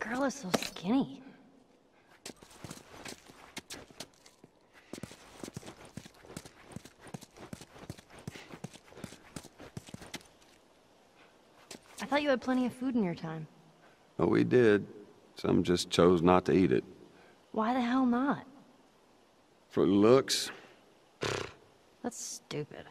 girl is so skinny. I thought you had plenty of food in your time. Oh, we did. Some just chose not to eat it. Why the hell not? For looks. That's stupid.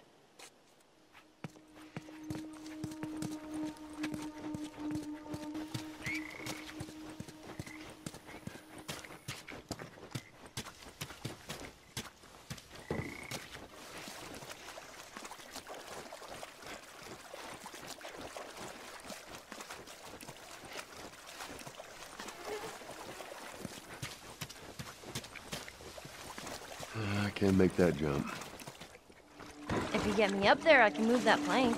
I can't make that jump. If you get me up there, I can move that plank.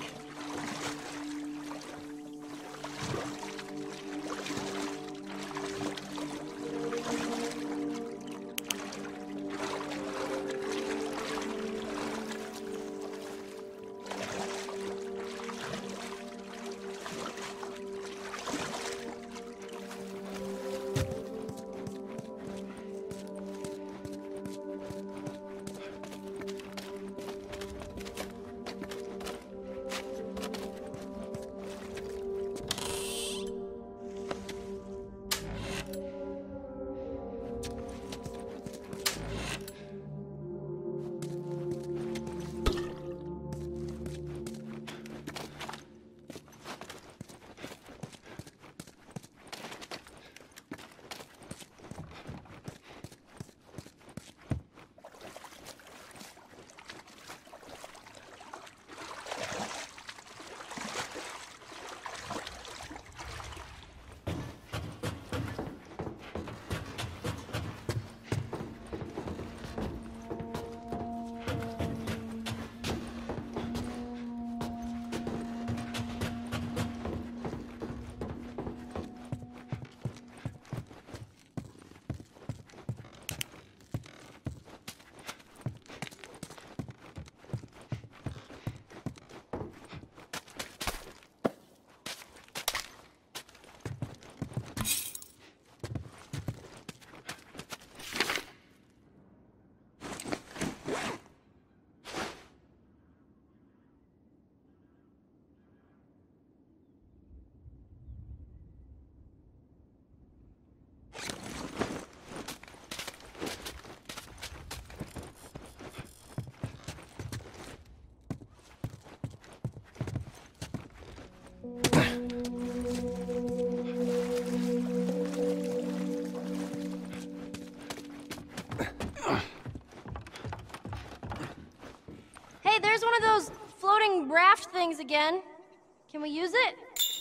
Hey, there's one of those floating raft things again. Can we use it?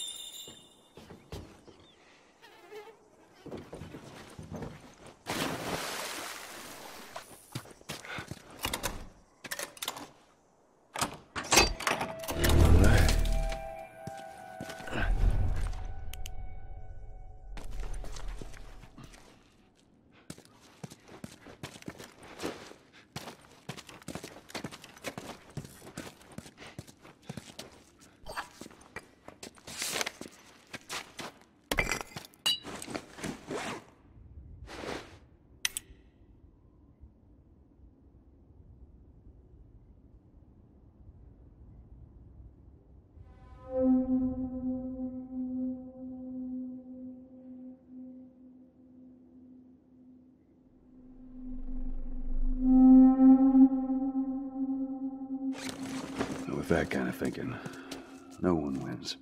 With that kind of thinking, no one wins.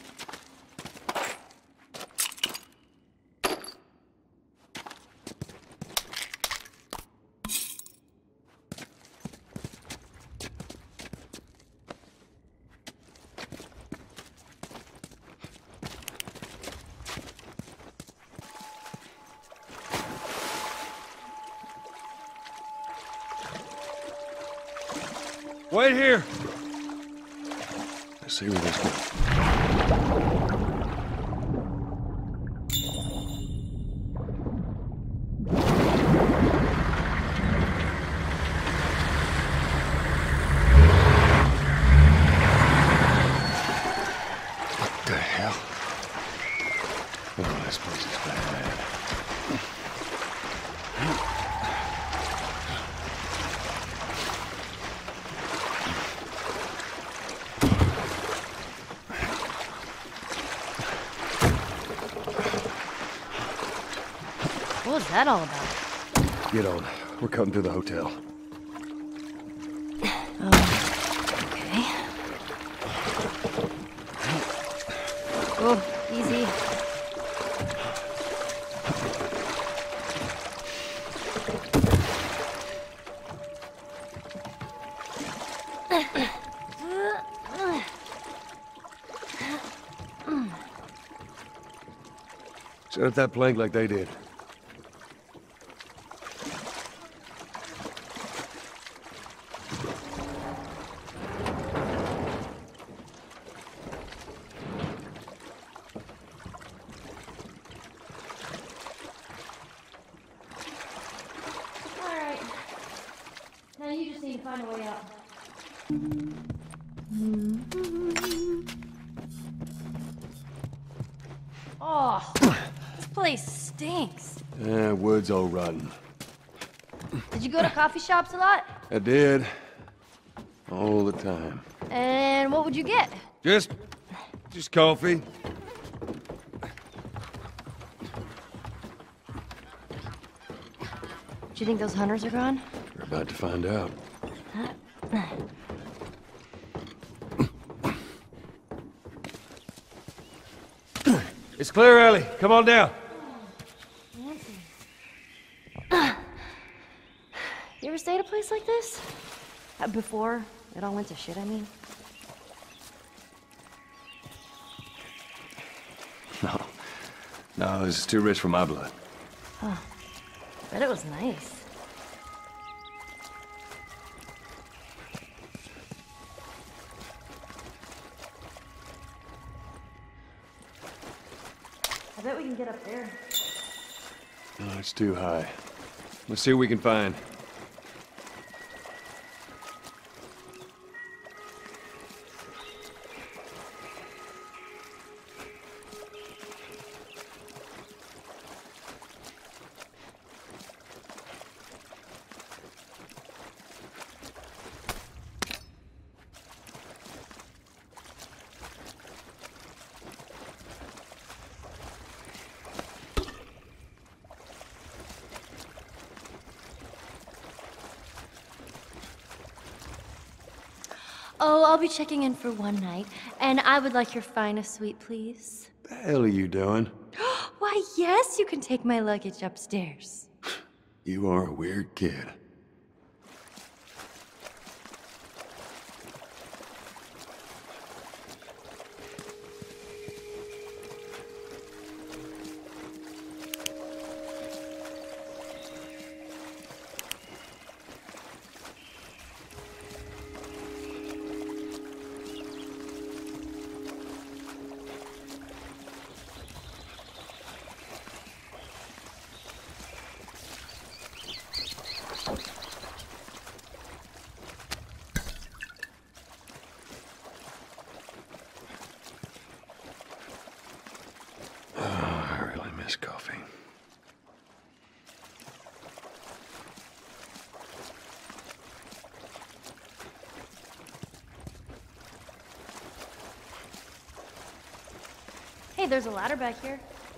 Wait here. Let's see where this goes. What the hell? Oh, this place is bad. What was that all about? Get on. We're cutting through the hotel. Okay. Oh, easy. Set up that plank like they did. Alright. Now you just need to find a way out. Oh, this place stinks. Wood's all rotten. Did you go to coffee shops a lot? I did. All the time. And what would you get? Just coffee. Do you think those hunters are gone? We're about to find out. It's clear, Ellie. Come on down. You ever stay at a place like this? Before it all went to shit, I mean? No, this is too rich for my blood. Bet it was nice. I bet we can get up there. No, it's too high. Let's see what we can find. Oh, I'll be checking in for one night, and I would like your finest suite, please. The hell are you doing? Why, yes, you can take my luggage upstairs. You are a weird kid. I really miss coffee. Hey, there's a ladder back here.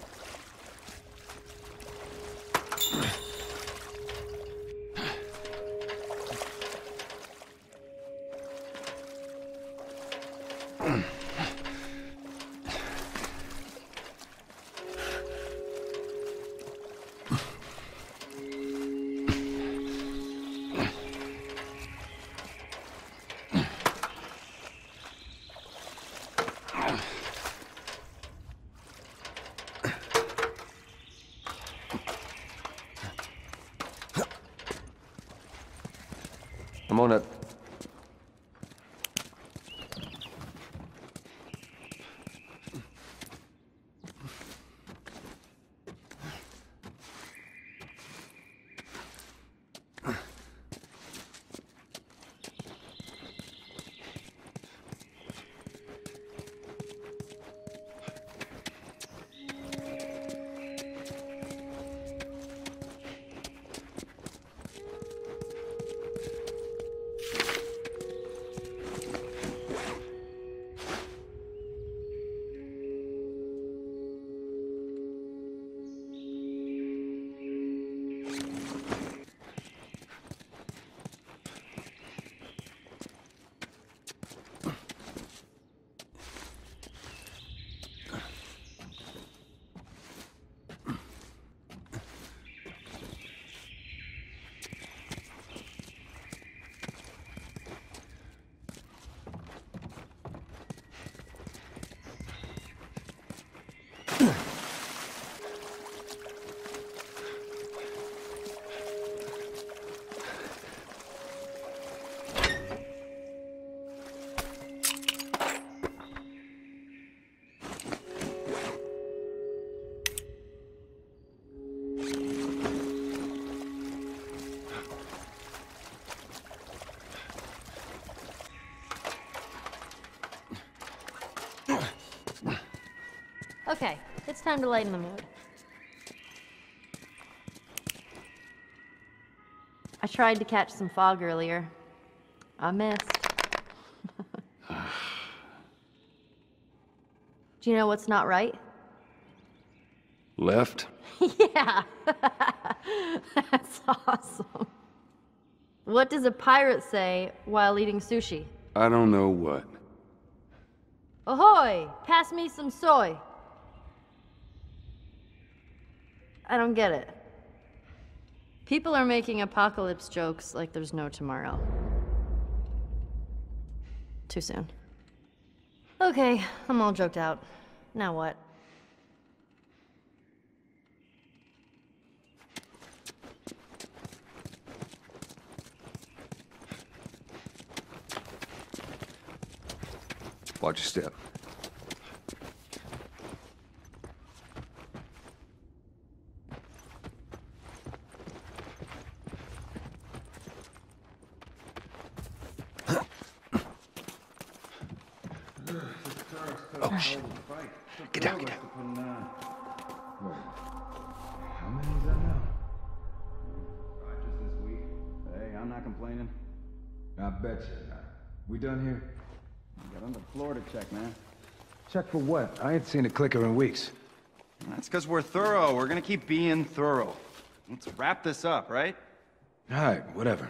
I'm on it. Okay, it's time to lighten the mood. I tried to catch some fog earlier. I missed. Do you know what's not right? Left? Yeah! That's awesome. What does a pirate say while eating sushi? I don't know what. Ahoy! Pass me some soy. I don't get it. People are making apocalypse jokes like there's no tomorrow. Too soon. Okay, I'm all joked out. Now what? Watch your step. Oh, shit. Get down, get down. How many is that now? Just this week. Hey, I'm not complaining. I bet you not. We done here? Got on the floor to check, man. Check for what? I ain't seen a clicker in weeks. That's because we're thorough. We're gonna keep being thorough. Let's wrap this up, right? All right, whatever.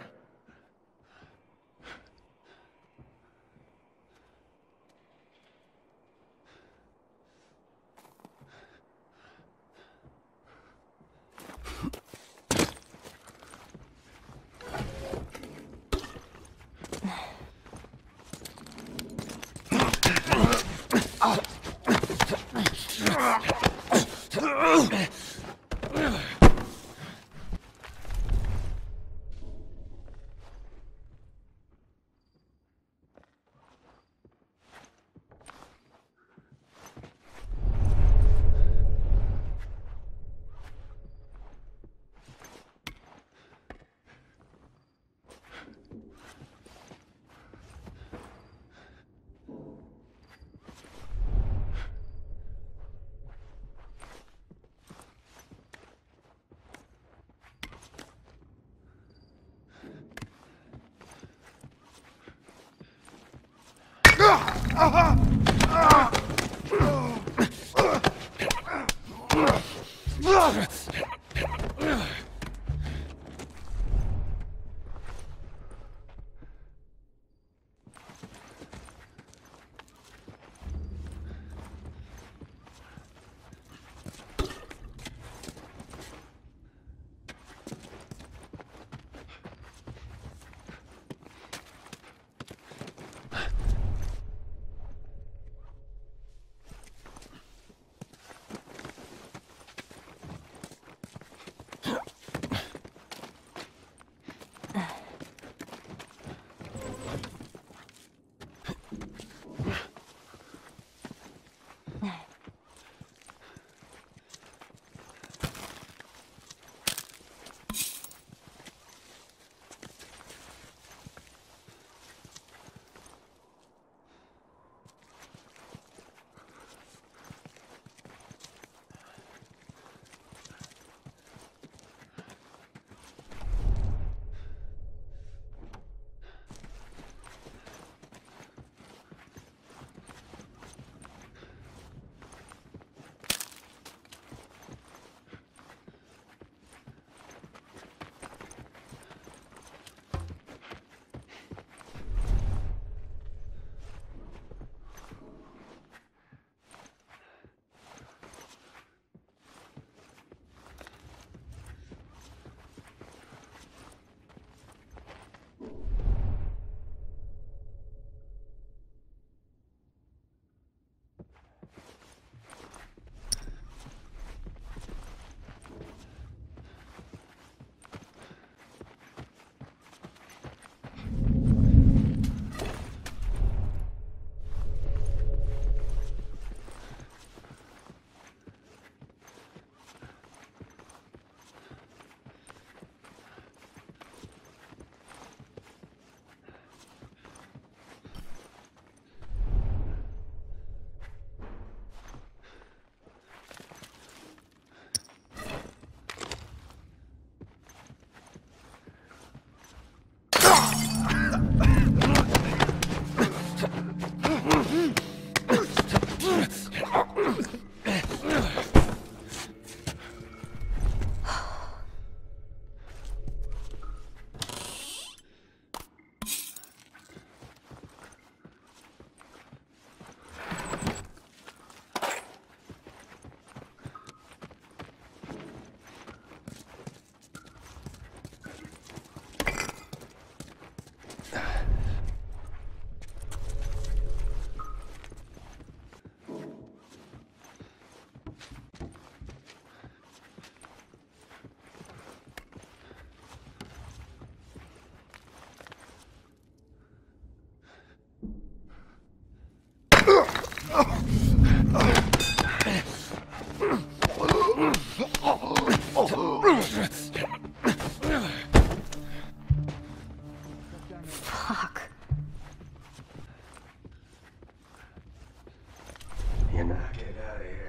Now get out of here.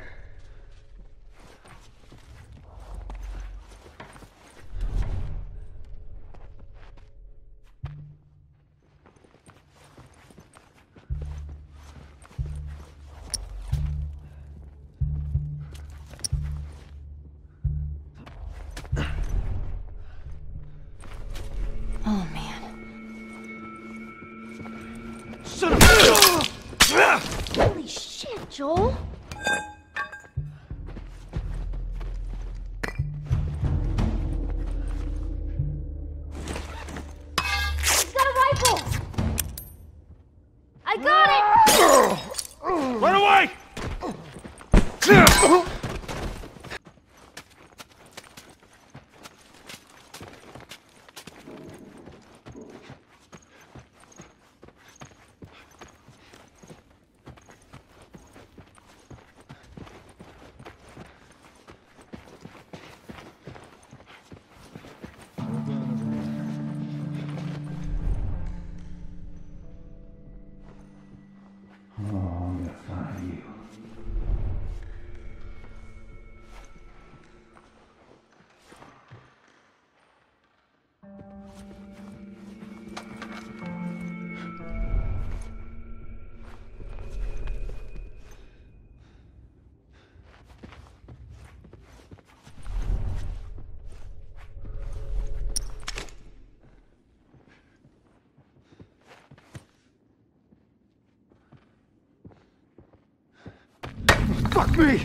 Oh, man. Son of a... Holy shit, Joel! He's got a rifle! I got it! Run away! Fuck me!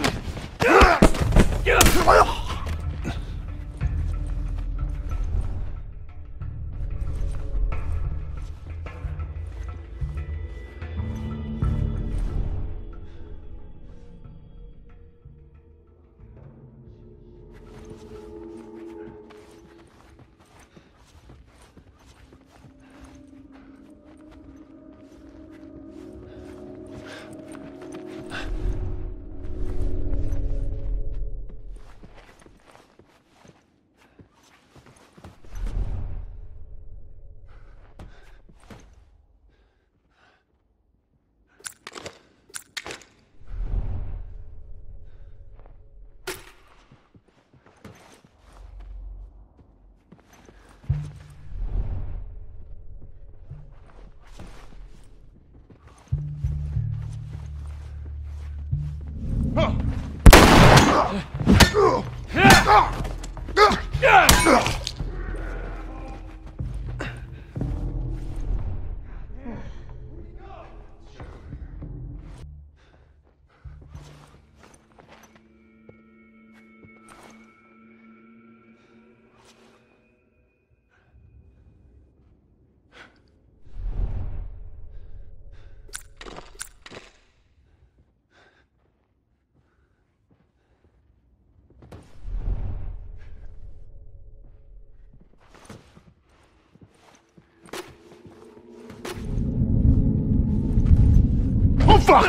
Fuck!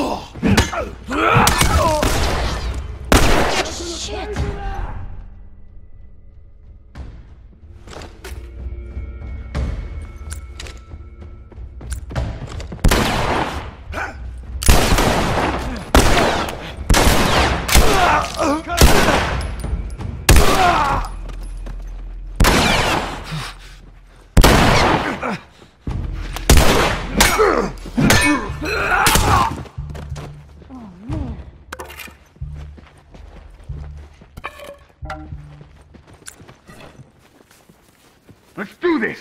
Shit! Let's do this!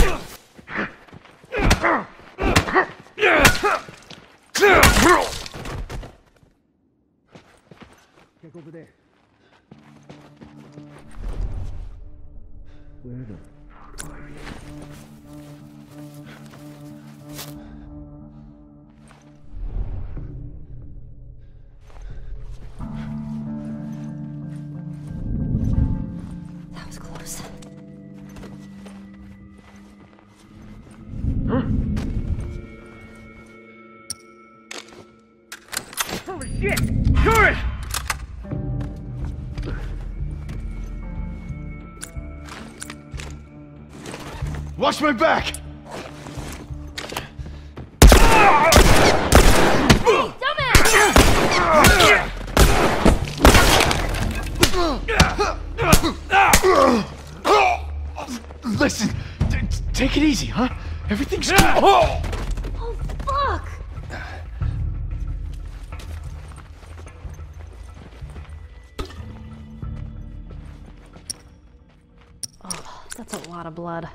Check over there. Where the fuck are you? That was close. Holy shit! Tourist! Watch my back! Dumbass! Listen, take it easy, huh? Everything's good. Oh, fuck! Oh, that's a lot of blood.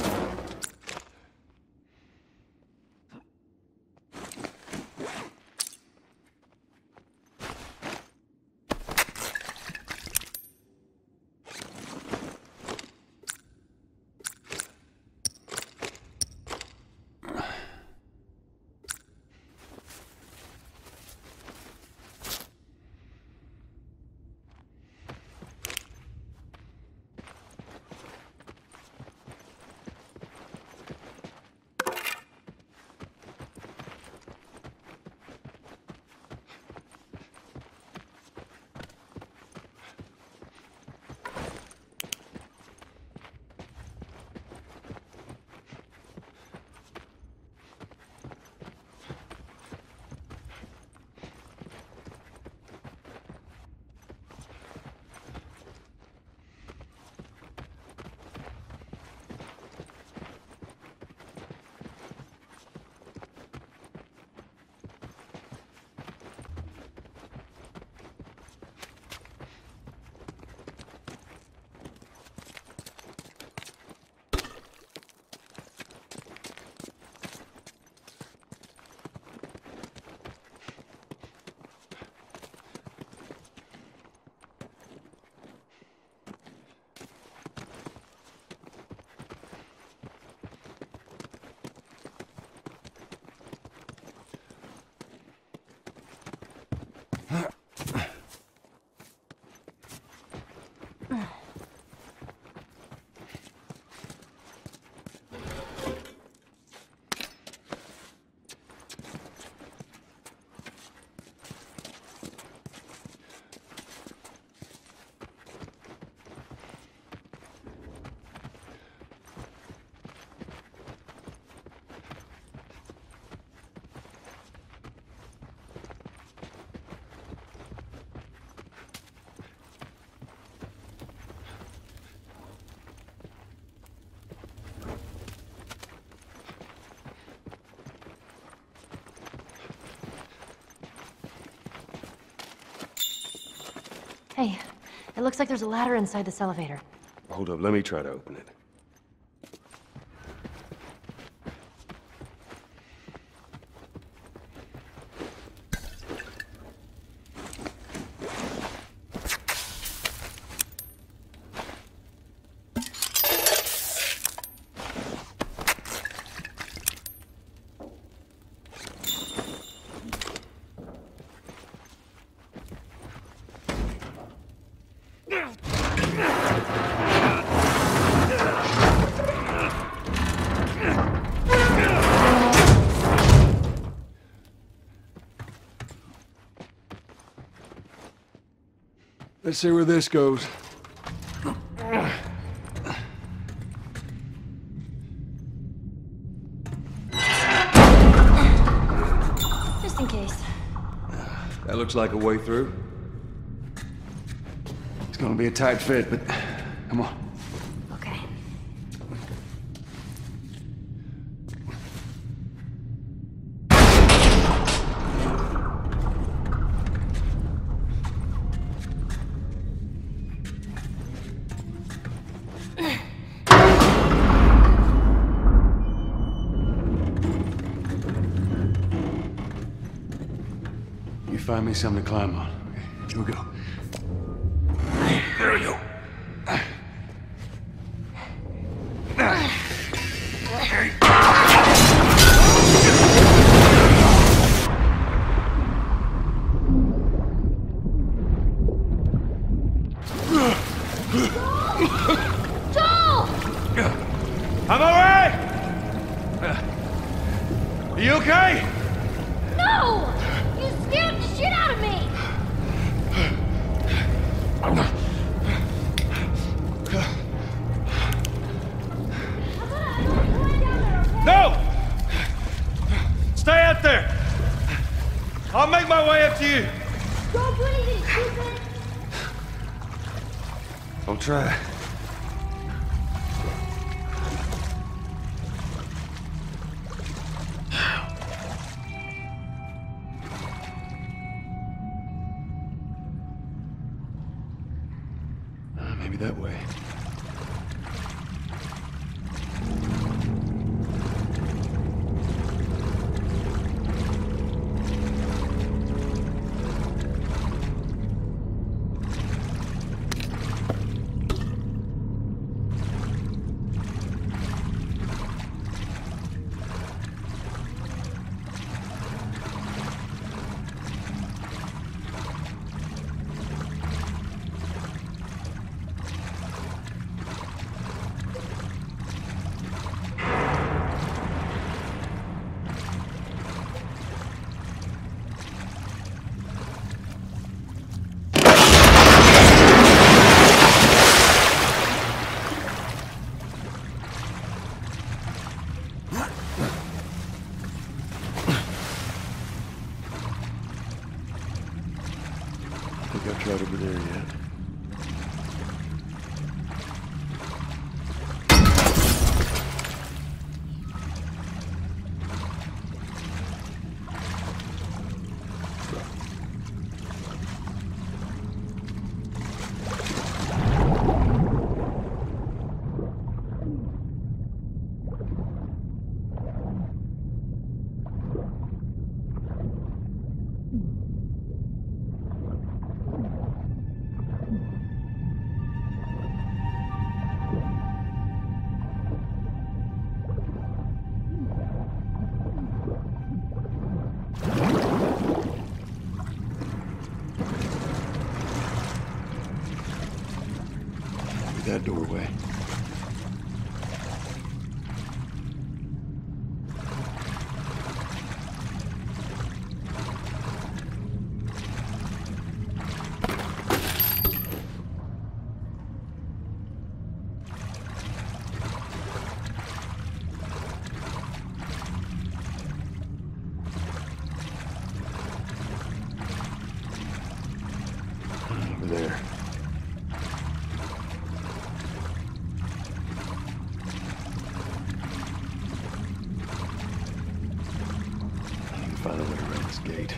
Hey, it looks like there's a ladder inside this elevator. Hold up, let me try to open it. Let's see where this goes. Just in case. That looks like a way through. It's gonna be a tight fit, but come on. Okay. You find me something to climb on. Okay, here we go. There we go. Joel! I'm all right! Are you okay? No! You scared the shit out of me! No! Stay out there! I'll make my way up to you. Don't do anything stupid! I'll try. Maybe that way. I think I've tried over there yet. That doorway. Over there. Find a way around this gate.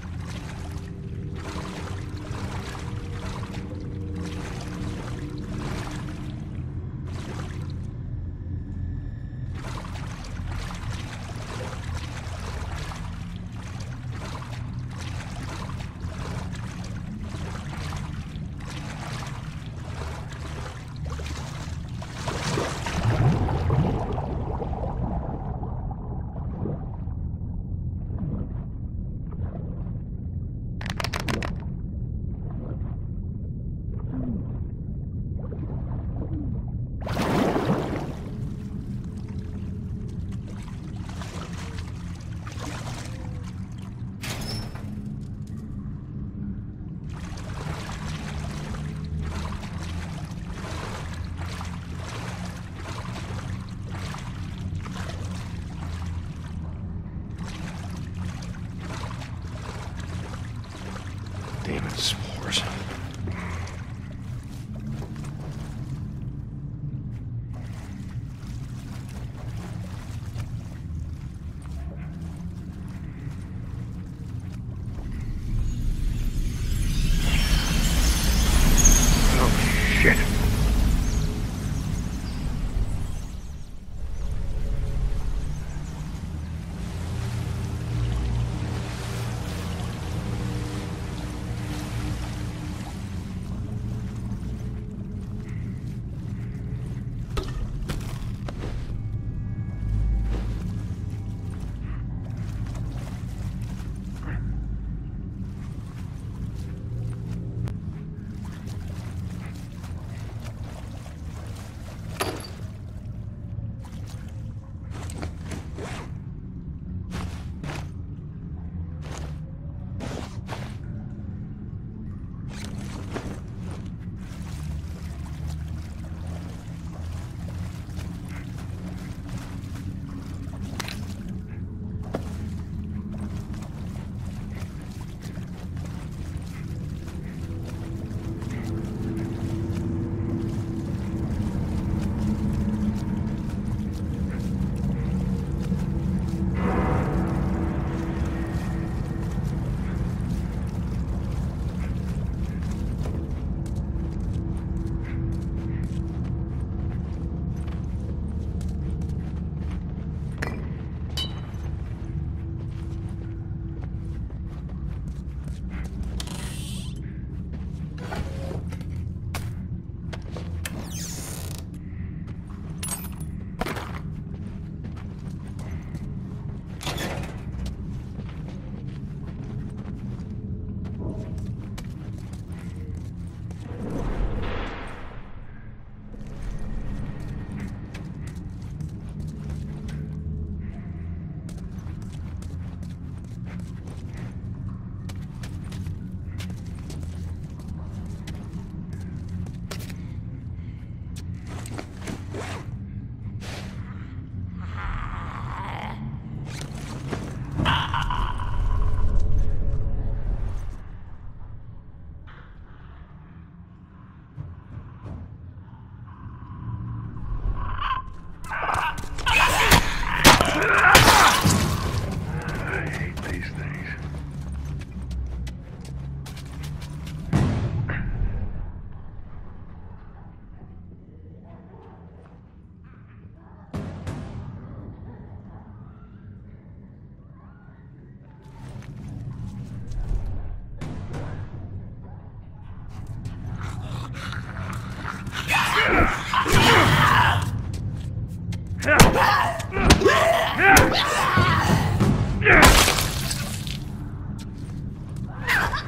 Damn it, spores. Oh, shit.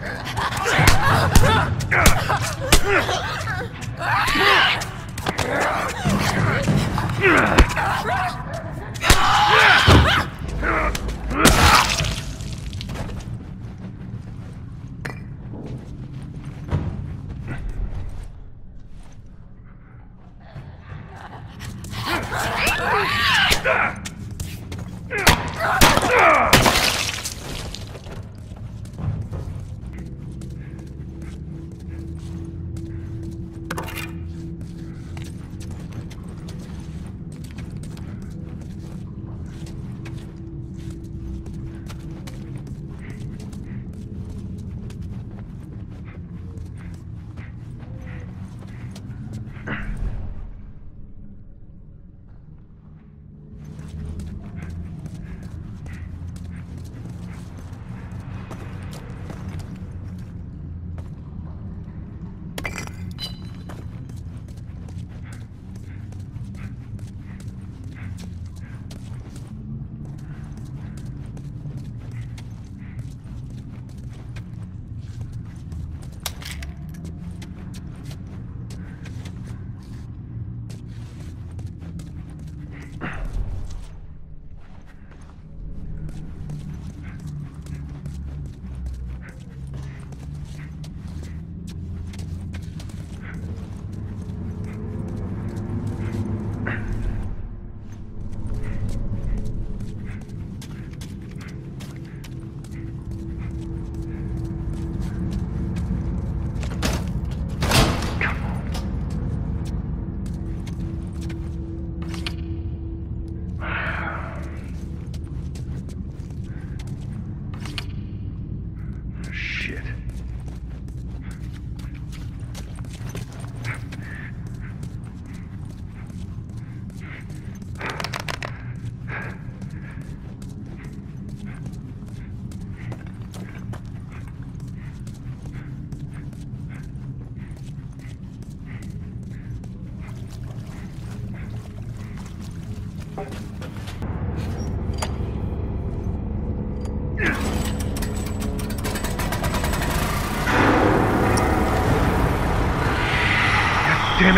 Damn it.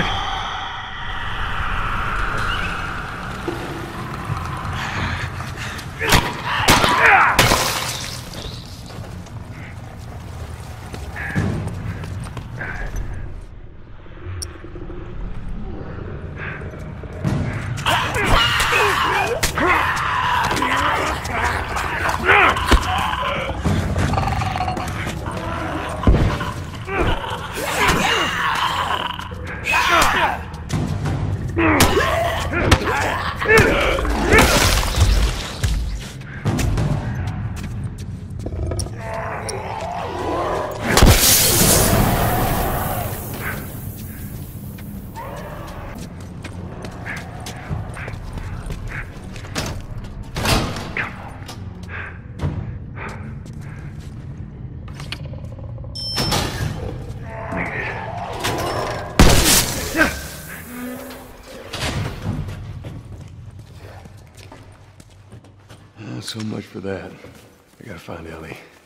So much for that. I gotta find Ellie.